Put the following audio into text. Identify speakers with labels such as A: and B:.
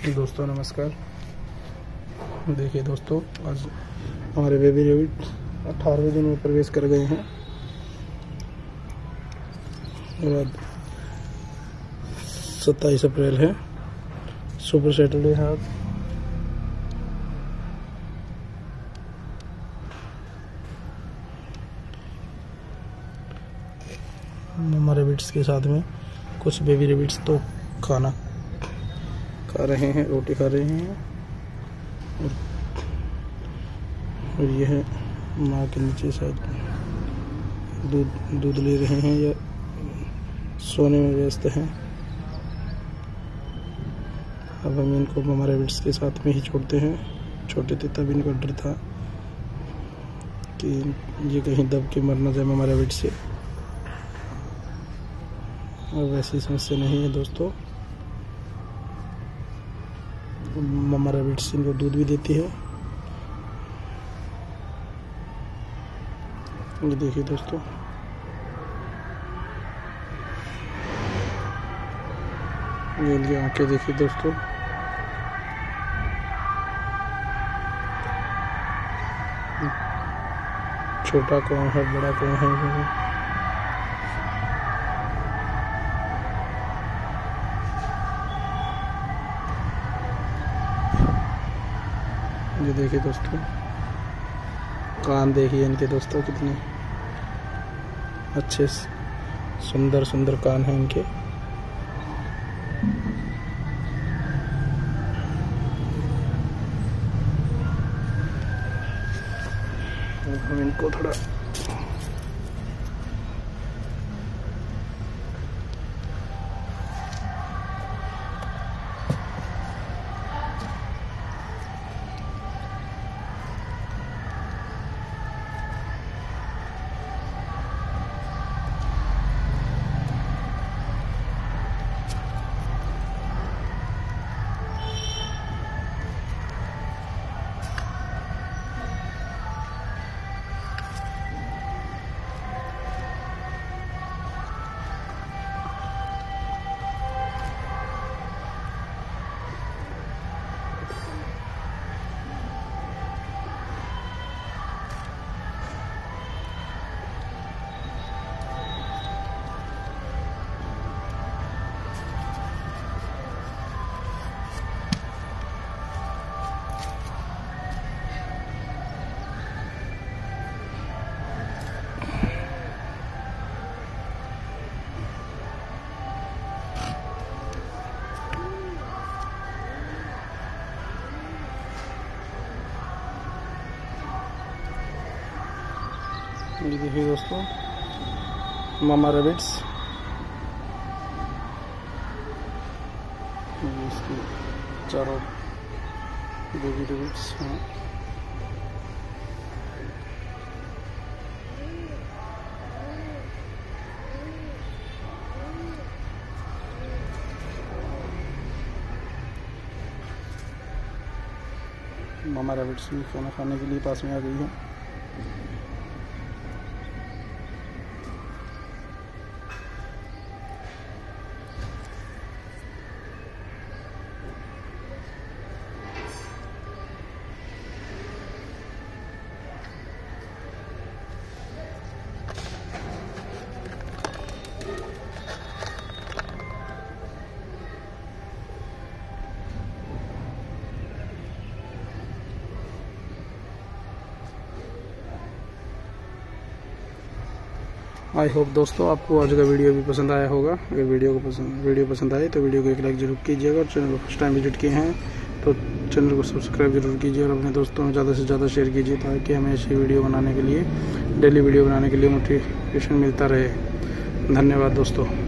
A: दोस्तों नमस्कार। देखिए दोस्तों, आज हमारे बेबी रैबिट 18वें दिन में प्रवेश कर गए हैं। आज 27 अप्रैल है, सुपर सैटरडे है आज। हमारे रैबिट्स के साथ में कुछ बेबी रैबिट्स तो खाना खा रहे हैं, रोटी खा रहे हैं और यह माँ के नीचे शायद दूध ले रहे हैं या सोने में व्यस्त हैं। अब हम इनको मामा रैबिट्स के साथ में ही छोड़ते हैं। छोटे थे तब इनको डर था कि ये कहीं दब के मर ना जाए मामा रैबिट से। अब ऐसी समस्या नहीं है दोस्तों। मामा रैबिट्स इनको दूध भी देती है। ये देखिए दोस्तों, ये इनकी आंखें देखिए दोस्तों। छोटा कौन है, बड़ा कौन है। ये देखिए दोस्तों, कान देखिए इनके दोस्तों, कितने अच्छे सुंदर सुंदर कान हैं इनके। हम इनको थोड़ा ये देखिए दोस्तों, मामा रैबिट्स। इसके चारों बेबी रैबिट्स हैं। मामा रैबिट्स भी खाना खाने के लिए पास में आ गई है। आई होप दोस्तों आपको आज का वीडियो भी पसंद आया होगा। अगर वीडियो पसंद आए तो वीडियो को एक लाइक जरूर कीजिएगा। और चैनल को फर्स्ट टाइम विजिट किए हैं तो चैनल को सब्सक्राइब जरूर कीजिए और अपने दोस्तों में ज़्यादा से ज़्यादा शेयर कीजिए, ताकि हमें ऐसी वीडियो बनाने के लिए, डेली वीडियो बनाने के लिए मोटिवेशन मिलता रहे। धन्यवाद दोस्तों।